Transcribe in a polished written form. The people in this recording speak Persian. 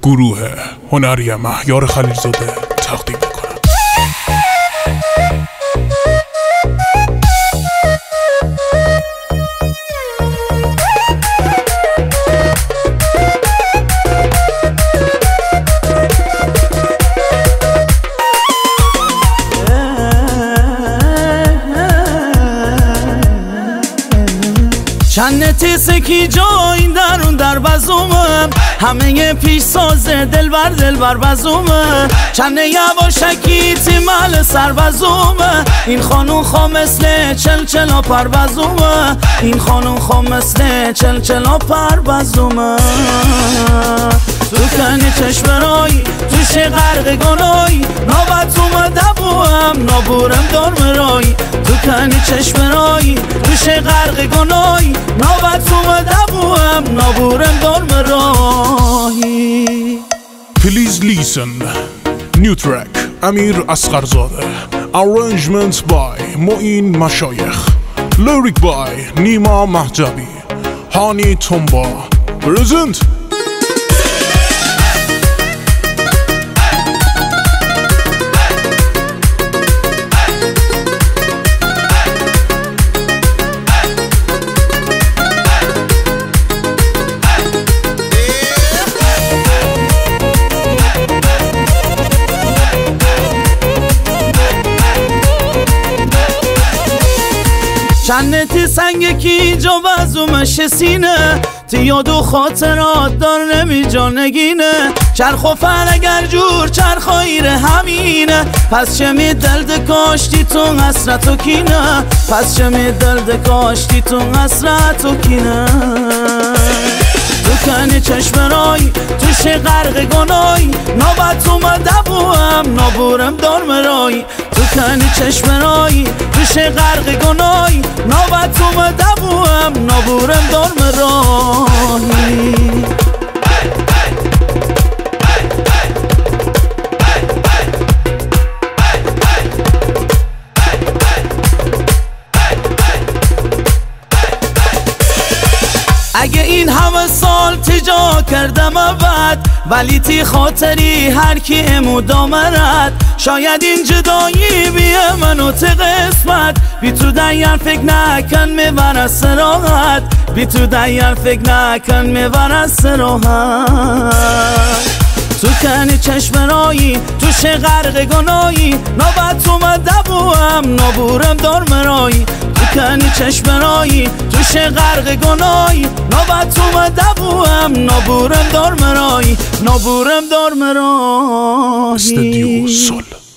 گروه هنری مهیار خلیلزاده تقدیم میکنم. چند تیسه کی جای درون در بزومم، همه پیش سازه دلبر بزومه، چند یواشکی تیمال سر بزومه، این خانون خواه مثل چلچلا پر بزومه، این خانون خواه مثل چلچلا پر بزومه. تو کنی چشم رایی توش غرق گناهی، نوبت اومده بوهم نابورم دار مرایی. تو کنی چشم رایی توش غرق گناهی، نوبت اومده بوهم نابورم دار مرایی. Please listen. New track امیر اصغرزاده. Arrangement by معین مشایخ. Lyric by نیما مهجبی. هانی تنبا. Present. چند تی سنگ کی جو بزومش سینه، تی یاد و خاطرات دار نمی جا نگینه، چرخ و فر اگر جور چرخ ایره همینه، پس چه می دلد کاشتی تو حسرت و کینه، پس چه می دلد کاشتی تو حسرت و کینه. تو کنی چشم رایی توش غرق گناهی، نوبت اومده بوهم نابورم دار مرایی. تو کنی چشم رایی توش غرق گناهی، نوبت اومده بوهم نابورم دار مرایی. اگه این همه سال تجا کردم ابد، ولی تی خاطری هر کی مدامرد، شاید این جدایی بیه منو تی قسمت، بی تو دیر فکر نکن میبر از سراحت، بی تو دیر فکر نکن میبر از سراحت. تو کنی چشم رایی توش غرق گناهی، نوبت اومده بوهم نابورم دار مرایی. تو کنی چشم رایی توش غرق گناهی، نوبت اومده بوهم نابورم دار مرایی، نابورم دار مرایی. استدیو سول.